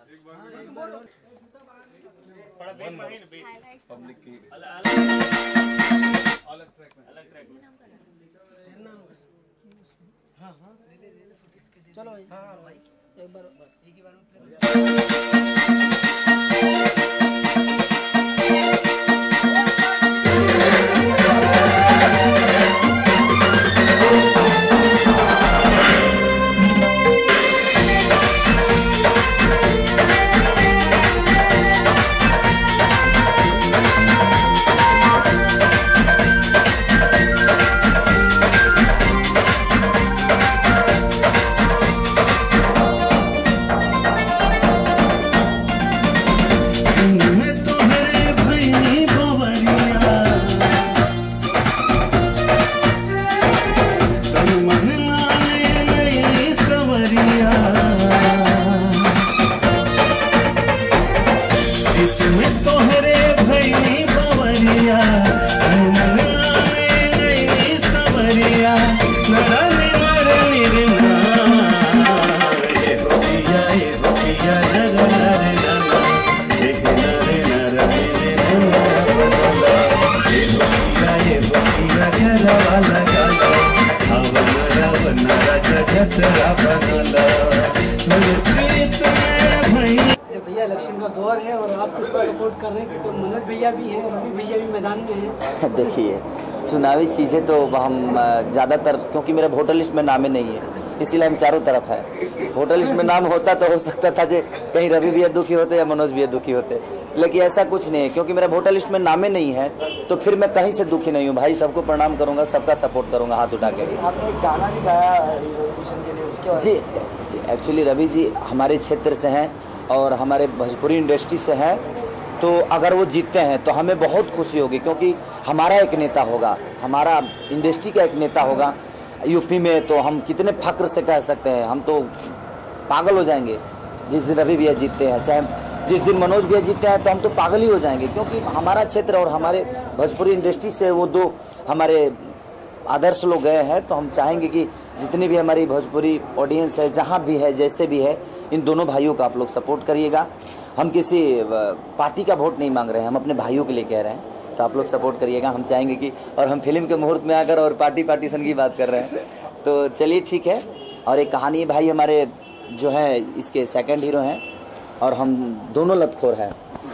Public की अलग track में हाँ हाँ चलो हाँ भाई एक बार बस एक ही बार में भैया इलेक्शन का दौर है और आप किसको सपोर्ट कर रहे हैं? तो मनोज भैया भी हैं, रवि भैया भी मैदान में हैं। देखिए, चुनावी चीज़ें तो हम ज़्यादातर, क्योंकि मेरा वोटर लिस्ट में नाम ही नहीं है, इसीलिए हम चारों तरफ है। वोटर लिस्ट में नाम होता तो हो सकता था कि कहीं रवि भैया दुखी होते या मनोज भैया दुखी होते, लेकिन ऐसा कुछ नहीं है। क्योंकि मेरा वोटर लिस्ट में नाम ही नहीं है तो फिर मैं कहीं से दुखी नहीं हूँ भाई। सबको प्रणाम करूँगा, सबका सपोर्ट करूँगा हाथ उठा के। आपने एक गाना भी गाया यूरोविजन के लिए, उसके जी एक्चुअली रवि जी हमारे क्षेत्र से हैं और हमारे भोजपुरी इंडस्ट्री से हैं, तो अगर वो जीतते हैं तो हमें बहुत खुशी होगी, क्योंकि हमारा एक नेता होगा, हमारा इंडस्ट्री का एक नेता होगा यूपी में। तो हम कितने फक्र से कह सकते हैं, हम तो पागल हो जाएंगे जिस दिन रवि भैया जीतते हैं, चाहे जिस दिन मनोज भैया जीतते हैं तो हम तो पागल ही हो जाएंगे। क्योंकि हमारा क्षेत्र और हमारे भोजपुरी इंडस्ट्री से वो दो हमारे आदर्श लोग गए हैं, तो हम चाहेंगे कि जितनी भी हमारी भोजपुरी ऑडियंस है, जहाँ भी है, जैसे भी है, इन दोनों भाइयों का आप लोग सपोर्ट करिएगा। हम किसी पार्टी का वोट नहीं मांग रहे हैं, हम अपने भाइयों के लिए कह रहे हैं, तो आप लोग सपोर्ट करिएगा। हम चाहेंगे कि, और हम फिल्म के मुहूर्त में आकर और पार्टीशन की बात कर रहे हैं, तो चलिए ठीक है। और एक कहानी भाई हमारे जो है इसके सेकंड हीरो हैं और हम दोनों लतखोर हैं।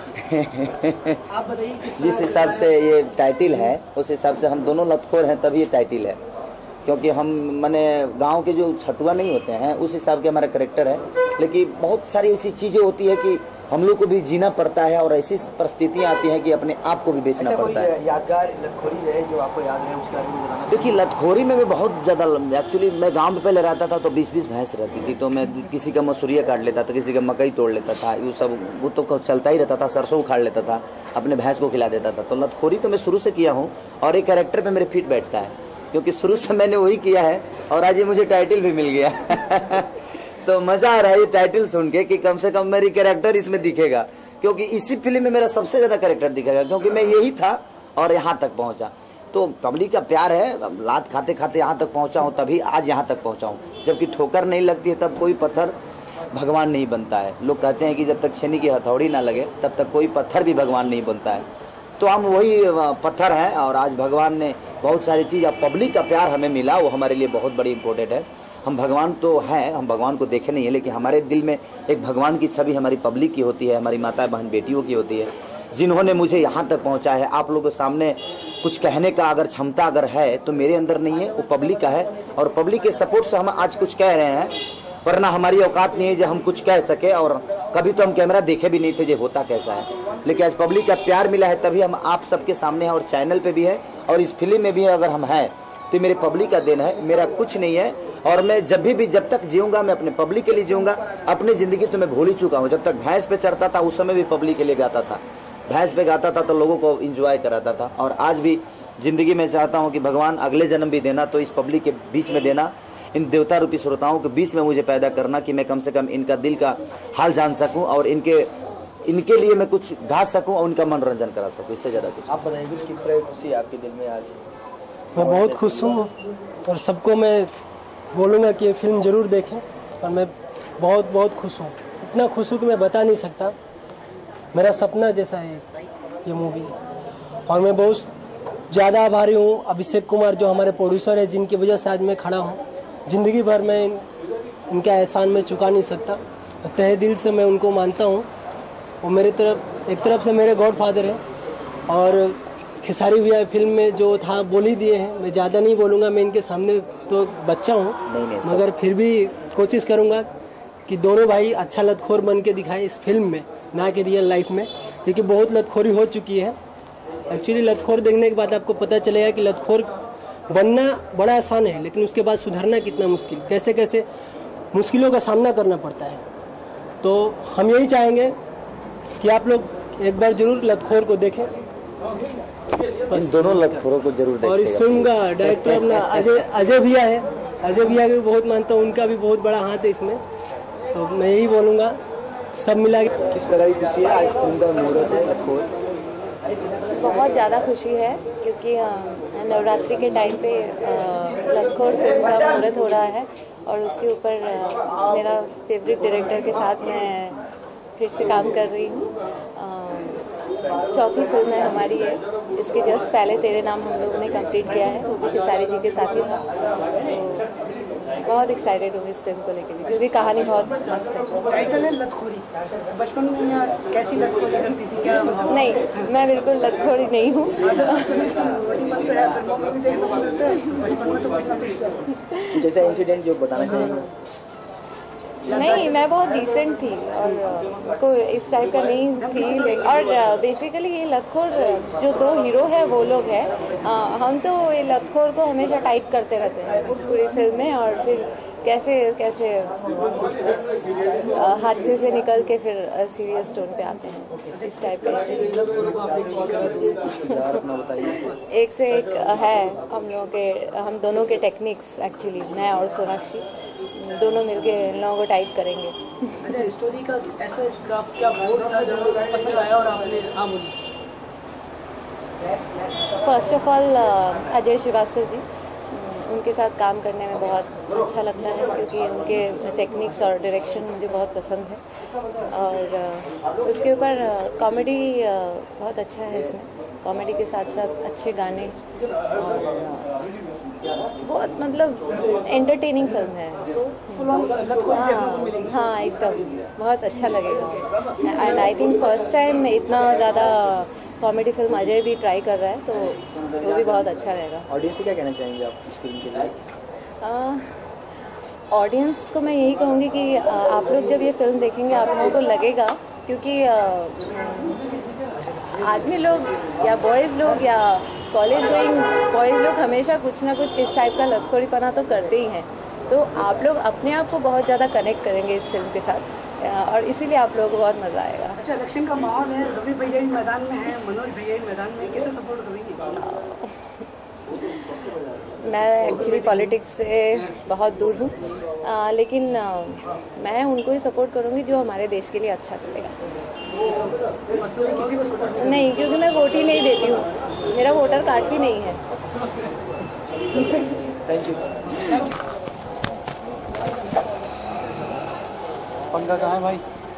आप बताइए जिस हिसाब से ये टाइटिल है उस हिसाब से हम दोनों लतखोर हैं, तभी ये टाइटिल है। क्योंकि हम माने गांव के जो छठुआ नहीं होते हैं उस हिसाब के हमारा करेक्टर है, लेकिन बहुत सारी ऐसी चीज़ें होती है कि हम लोग को भी जीना पड़ता है और ऐसी परिस्थितियाँ आती हैं कि अपने आप को भी बेचना पड़ता है। यादगार लतखोरी रहे जो आपको याद रहे उसके बारे में बताना। देखिए, लतखोरी में मैं बहुत ज़्यादा, एक्चुअली मैं गांव में पहले रहता था तो 20-20 भैंस रहती थी, तो मैं किसी का मसूरिया काट लेता था, किसी का मकई तोड़ लेता था, वो सब वो तो चलता ही रहता था। सरसों उखाड़ लेता था, अपने भैंस को खिला देता था। तो लतखोरी तो मैं शुरू से किया हूँ और एक कैरेक्टर पे मेरे फिट बैठता है, क्योंकि शुरू से मैंने वही किया है और आज ये मुझे टाइटल भी मिल गया। तो मज़ा आ रहा है ये टाइटल सुन के कि कम से कम मेरी कैरेक्टर इसमें दिखेगा, क्योंकि इसी फिल्म में मेरा सबसे ज़्यादा कैरेक्टर दिखेगा, क्योंकि मैं यही था और यहाँ तक पहुँचा। तो पब्लिक का प्यार है, लात खाते खाते यहाँ तक पहुँचा हूँ, तभी आज यहाँ तक पहुँचा हूँ। जबकि ठोकर नहीं लगती है तब कोई पत्थर भगवान नहीं बनता है। लोग कहते हैं कि जब तक छेनी की हथौड़ी ना लगे तब तक कोई पत्थर भी भगवान नहीं बनता है। तो हम वही पत्थर हैं और आज भगवान ने बहुत सारी चीज़, अब पब्लिक का प्यार हमें मिला, वो हमारे लिए बहुत बड़ी इंपॉर्टेंट है। हम भगवान तो हैं, हम भगवान को देखे नहीं है, लेकिन हमारे दिल में एक भगवान की छवि हमारी पब्लिक की होती है, हमारी माता बहन बेटियों की होती है, जिन्होंने मुझे यहाँ तक पहुँचा है। आप लोगों के सामने कुछ कहने का अगर क्षमता अगर है तो मेरे अंदर नहीं है, वो पब्लिक का है। और पब्लिक के सपोर्ट से हम आज कुछ कह रहे हैं, वरना हमारी औकात नहीं है जो हम कुछ कह सके। और कभी तो हम कैमरा देखे भी नहीं थे जो होता कैसा है, लेकिन आज पब्लिक का प्यार मिला है तभी हम आप सबके सामने हैं और चैनल पे भी है और इस फिल्म में भी है। अगर हम हैं तो मेरे पब्लिक का देन है, मेरा कुछ नहीं है। और मैं जब तक जीऊंगा मैं अपने पब्लिक के लिए जीऊंगा। अपनी ज़िंदगी तो मैं भूल ही चुका हूँ। जब तक भैंस पे चढ़ता था उस समय भी पब्लिक के लिए गाता था, भैंस पे गाता था तो लोगों को इंजॉय कराता था। और आज भी ज़िंदगी में चाहता हूँ कि भगवान अगले जन्म भी देना तो इस पब्लिक के बीच में देना, इन देवता रूपी श्रोताओं के बीच में मुझे पैदा करना कि मैं कम से कम इनका दिल का हाल जान सकूं और इनके लिए मैं कुछ गा सकूं और उनका मनोरंजन करा सकूं, इससे ज़्यादा कुछ। आप बताइए किस तरह की खुशी है आपके दिल में आज? मैं बहुत खुश हूँ और सबको मैं बोलूँगा कि ये फिल्म ज़रूर देखें और मैं बहुत बहुत खुश हूँ। इतना खुश हूँ कि मैं बता नहीं सकता। मेरा सपना जैसा है ये मूवी, और मैं बहुत ज़्यादा आभारी हूँ अभिषेक कुमार जो हमारे प्रोड्यूसर है, जिनकी वजह से आज मैं खड़ा हूँ। ज़िंदगी भर मैं इनका एहसान मैं चुका नहीं सकता, तहे दिल से मैं उनको मानता हूँ। वो मेरे तरफ एक तरफ से मेरे गॉड फादर है। और खेसारी भैया फिल्म में जो था बोल ही दिए हैं, मैं ज़्यादा नहीं बोलूँगा। मैं इनके सामने तो बच्चा हूँ, मगर फिर भी कोशिश करूँगा कि दोनों भाई अच्छा लतखोर बन के दिखाएं इस फिल्म में, ना कि रियल लाइफ में, क्योंकि बहुत लतखोरी हो चुकी है। एक्चुअली लतखोर देखने के बाद आपको पता चलेगा कि लतखोर बनना बड़ा आसान है, लेकिन उसके बाद सुधरना कितना मुश्किल, कैसे कैसे मुश्किलों का सामना करना पड़ता है। तो हम यही चाहेंगे कि आप लोग एक बार जरूर लतखोर को देखें। इन दोनों लतखोरों को जरूर देखें। और इस फिल्म का डायरेक्टर अपना अजय भैया है। अजय भैया को भी बहुत मानता हूँ, उनका भी बहुत बड़ा हाथ है इसमें। तो मैं यही बोलूँगा, सब मिला के किस प्रकार की खुशी है आज फिल्म का मुहूर्त है लतखोर? बहुत ज़्यादा खुशी है क्योंकि नवरात्रि के टाइम पे लतखोर फिल्म का मुहूर्त हो रहा है, और उसके ऊपर मेरा फेवरेट डायरेक्टर के साथ मैं फिर से काम कर रही हूँ। चौथी फिल्म है हमारी है। इसके जस्ट पहले तेरे नाम हम लोगों ने कंप्लीट किया है, वो भी खेसारी जी के साथ ही था। तो बहुत एक्साइटेड हूँ इस फिल्म को लेकर, क्योंकि कहानी बहुत मस्त है। टाइटल है लतखोरी, बचपन में या कैसी लतखोरी करती थी क्या मतलब? नहीं, मैं बिल्कुल लतखोरी नहीं हूँ। जैसा इंसिडेंट जो बताना चाहेंगे? नहीं, मैं बहुत डिसेंट थी और कोई इस टाइप का नहीं थी। और बेसिकली ये लतखोर जो दो हीरो है वो लोग हैं। हम तो ये लतखोर को हमेशा टाइप करते रहते हैं पूरी फिल्म में, और फिर कैसे कैसे हादसे से निकल के फिर सीरियस टोन पे आते हैं, इस टाइप का। एक से एक है हम लोगों के, हम दोनों के टेक्निक्स एक्चुअली, मैं और सोनाक्षी दोनों मिलके इन लोगों को टाइप करेंगे। अच्छा, स्टोरी का ऐसा स्क्राफ्ट क्या बोर्ड था जो पसंद आया और आपने हाँ बोली? First of all Ajay Srivastava ji, उनके साथ काम करने में बहुत अच्छा लगता है, क्योंकि उनके टेक्निक्स और डायरेक्शन मुझे बहुत पसंद है। और उसके ऊपर कॉमेडी बहुत अच्छा है इसमें, कॉमेडी के साथ साथ अच्छे गाने, और बहुत मतलब एंटरटेनिंग फिल्म है। हाँ एकदम, बहुत अच्छा लगेगा। And I think first time इतना ज़्यादा कॉमेडी फिल्म अजय भी ट्राई कर रहा है, तो वो भी बहुत अच्छा रहेगा। ऑडियंस से क्या कहना चाहेंगे आप इस फिल्म के लिए? ऑडियंस को मैं यही कहूँगी कि आप लोग जब ये फिल्म देखेंगे आप लोगों को लगेगा, क्योंकि आदमी लोग या बॉयज़ लोग या कॉलेज गोइंग बॉयज़ लोग हमेशा कुछ ना कुछ इस टाइप का लतखोरीपना तो करते ही हैं। तो आप लोग अपने आप को बहुत ज़्यादा कनेक्ट करेंगे इस फिल्म के साथ, और इसीलिए आप लोगों को बहुत मज़ा आएगा। अच्छा, इलेक्शन का माहौल है, रवि भैया भी मैदान में है, मनोज भैया भी मैदान में, कैसे सपोर्ट करेंगे? मैं एक्चुअली पॉलिटिक्स से बहुत दूर हूँ, लेकिन मैं उनको ही सपोर्ट करूँगी जो हमारे देश के लिए अच्छा करेगा। किसी को सपोर्ट नहीं, क्योंकि मैं वोट ही नहीं देती हूँ, मेरा वोटर कार्ड भी नहीं है। Thank you. पंखा कहाँ है भाई?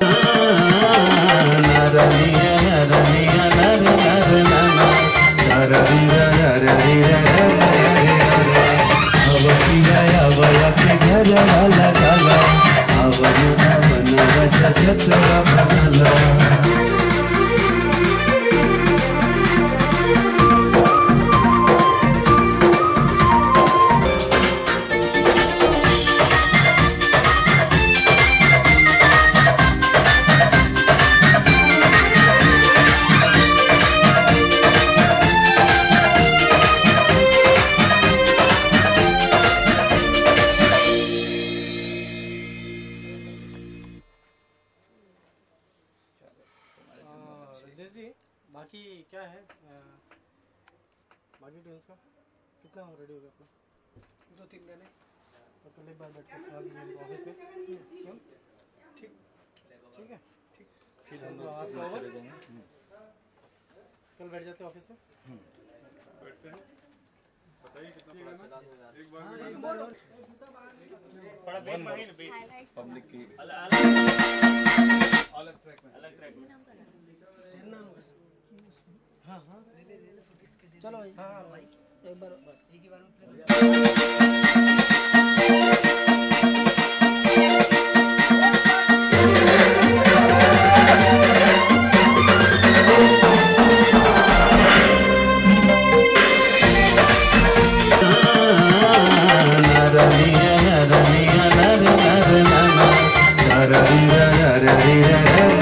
बाकी क्या है, बाकी ड्यूज का कितना रेडी हो गया आपका? 2-3 दिन है, तो कल एक बार बैठ के सवाल कीजिए ऑफिस में। ठीक ठीक है, ठीक। फिर हम लोग आज का चले जाएंगे, कल बैठ जाते हैं ऑफिस में, बैठते हैं। पब्लिक की चलो भाई एक बार बस एक ही बार में Ra ra ra ra ra ra ra ra ra ra ra ra